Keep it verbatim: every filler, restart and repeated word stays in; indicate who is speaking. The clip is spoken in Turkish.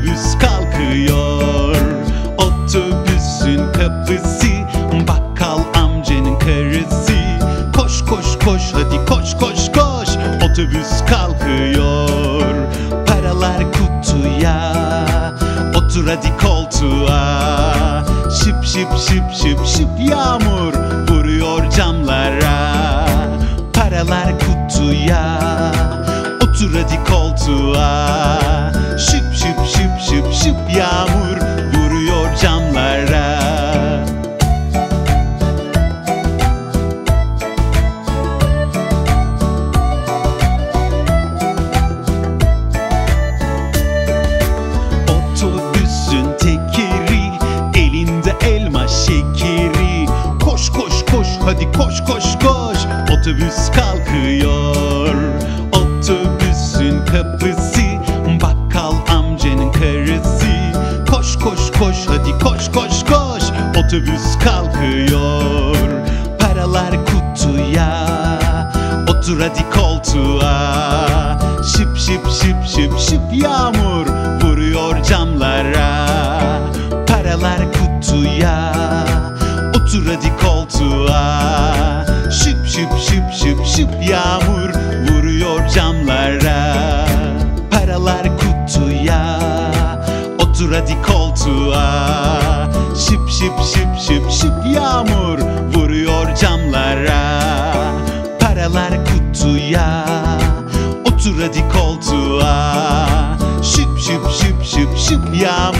Speaker 1: Otobüs kalkıyor, otobüsün kapısı, bakkal amcanın karısı. Koş koş koş hadi koş koş koş, otobüs kalkıyor. Paralar kutuya, otur hadi koltuğa. Şıp şıp şıp şıp şıp yağmur vuruyor camlara. Paralar kutuya, otur hadi koltuğa. Şıp şıp şıp şıp şıp yağmur vuruyor camlara. Otobüsün tekeri, elinde elma şekeri. Koş koş koş hadi koş koş koş, otobüs kalkıyor. Otobüsün kapısı, bakkal amcanın karısı. Koş koş koş hadi koş koş koş, otobüs kalkıyor. Paralar kutuya, otur hadi koltuğa. Şıp şıp şıp şıp şıp yağmur vuruyor camlara. Paralar kutuya, otur hadi koltuğa. Şıp şıp şıp şıp şıp yağmur vuruyor camlara. Paralar kutuya, otur hadi koltuğa. Şıp şıp şıp şıp şıp yağmur vuruyor camlara. Paralar kutuya, otur hadi koltuğa. Şıp şıp şıp şıp şıp yağmur